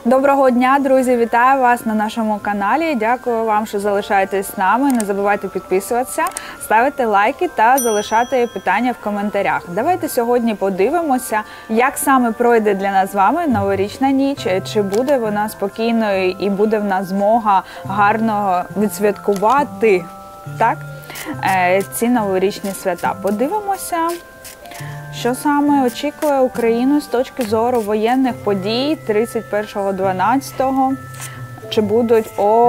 Доброго дня, друзі! Вітаю вас на нашому каналі. Дякую вам, що залишаєтесь з нами. Не забувайте підписуватися, ставити лайки та залишати питання в коментарях. Давайте сьогодні подивимося, як саме пройде для нас з вами новорічна ніч, чи буде вона спокійною і буде в нас змога гарно відсвяткувати ці новорічні свята. Подивимося, що саме очікує Україну з точки зору воєнних подій 31.12. Чи будуть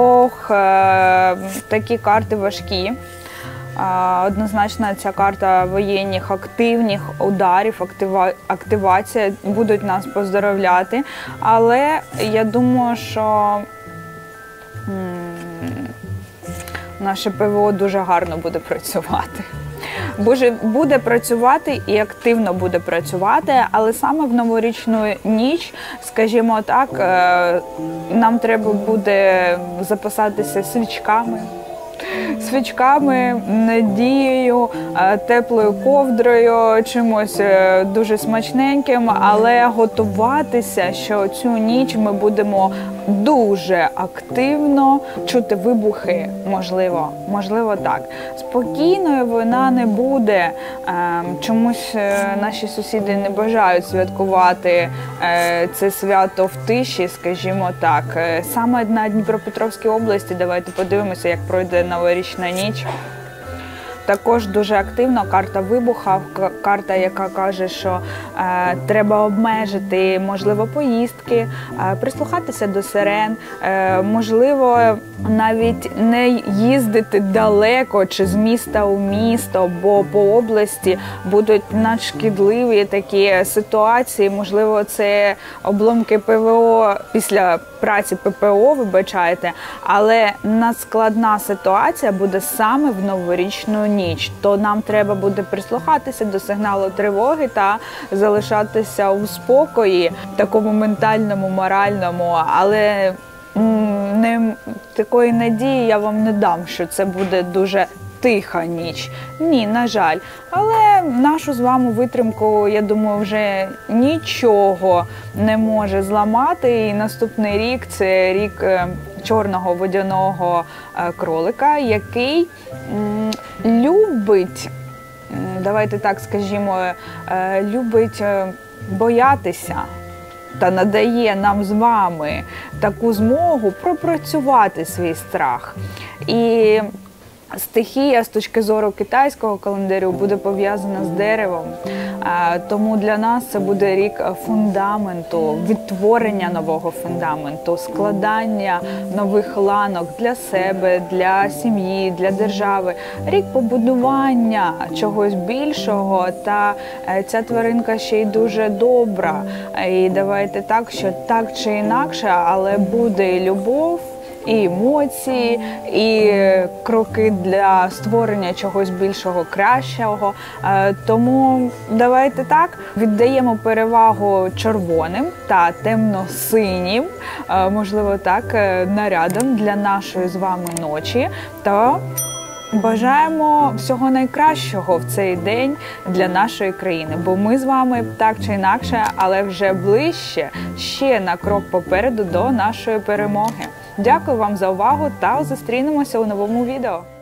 такі карти важкі. Однозначно ця карта воєнних активних ударів, активація будуть нас поздоровляти. Але я думаю, що наше ПВО дуже гарно буде працювати. Буде працювати і активно буде працювати, але саме в новорічну ніч, скажімо так, нам треба буде запасатися свічками, надією, теплою ковдрою, чимось дуже смачненьким, але готуватися, що цю ніч ми будемо дуже активно чути вибухи, можливо так. Спокійною вона не буде, чомусь наші сусіди не бажають святкувати це свято в тиші, скажімо так. Саме на Дніпропетровській області, давайте подивимося, як пройде новорічна ніч. Також дуже активно карта вибуха, карта, яка каже, що треба обмежити, можливо, поїздки, прислухатися до сирен, можливо, навіть не їздити далеко чи з міста у місто, бо по області будуть надшкідливі такі ситуації, можливо, це обломки ПВО після праці ППО, вибачайте, але надскладна ситуація буде саме в новорічну ніч. То нам треба буде прислухатися до сигналу тривоги та залишатися у спокої, такому ментальному, моральному, але такої надії я вам не дам, що це буде дуже тиха ніч. Ні, на жаль. Але нашу з вами витримку, я думаю, вже нічого не може зламати. І наступний рік – це рік чорного водяного кролика, який любить, давайте так скажімо, любить боятися та надає нам з вами таку змогу пропрацювати свій страх. І стихія з точки зору китайського календарю буде пов'язана з деревом, тому для нас це буде рік фундаменту, відтворення нового фундаменту, складання нових ланок для себе, для сім'ї, для держави, рік побудування чогось більшого, та ця тваринка ще й дуже добра. І давайте так, що так чи інакше, але буде і любов, і емоції, і кроки для створення чогось більшого, кращого. Тому давайте так, віддаємо перевагу червоним та темно-синім, можливо так, нарядам для нашої з вами ночі. Та бажаємо всього найкращого в цей день для нашої країни, бо ми з вами так чи інакше, але вже ближче, ще на крок попереду до нашої перемоги. Дякую вам за увагу та зустрінемося у новому відео.